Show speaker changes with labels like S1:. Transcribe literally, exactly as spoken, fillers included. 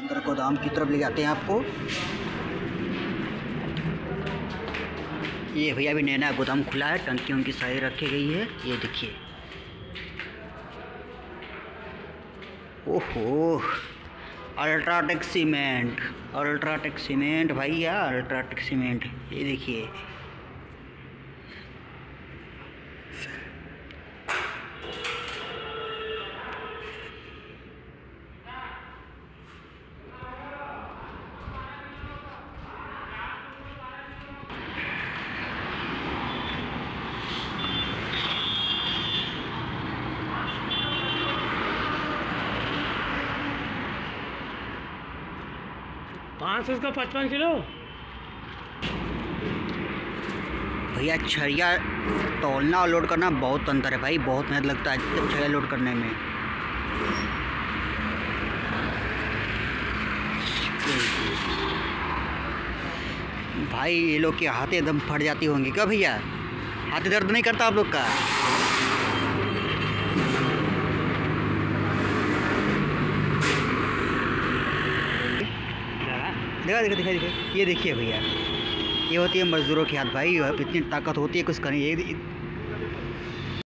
S1: अंदर गोदाम की तरफ ले जाते हैं आपको। ये भैया अभी नया नया गोदाम खुला है, टंकी उनकी सारी रखी गई है। ये देखिए, ओहो अल्ट्राटेक सीमेंट, अल्ट्राटेक सीमेंट भैया, अल्ट्राटेक सीमेंट। ये देखिए
S2: पाँच सौ का पचपन किलो
S1: भैया। छरिया तोलना और लोड करना बहुत अंतर है भाई, बहुत मेहनत लगता है छरिया लोड करने में। भाई ये लोग के हाथें एकदम फट जाती होंगी क्या भैया? हाथ दर्द नहीं करता आप लोग का? देखा देखा देखा देखा ये देखिए भैया, ये होती है मजदूरों की हाथ भाई। इतनी ताकत होती है कुछ करने, ये